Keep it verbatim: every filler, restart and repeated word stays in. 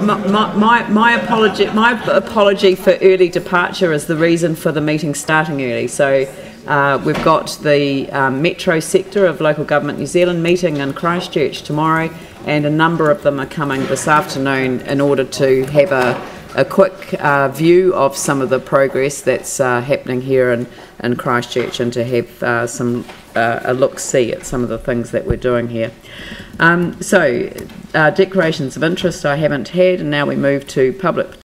My, my, my apology my apology for early departure is the reason for the meeting starting early. So uh, we've got the um, metro sector of Local Government New Zealand meeting in Christchurch tomorrow, and a number of them are coming this afternoon in order to have a, a quick uh, view of some of the progress that's uh, happening here in, in Christchurch, and to have uh, some uh, a look-see at some of the things that we're doing here. Um, so, uh, declarations of interest I haven't had, and now we move to public